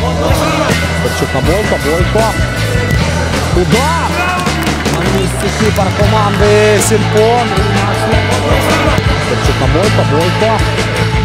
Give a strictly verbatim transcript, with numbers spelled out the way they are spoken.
Сидорчук на Бойко, Бойко. Удар! На місці кіпер команди Сімпон. Сидорчук на Бойко, Бойко.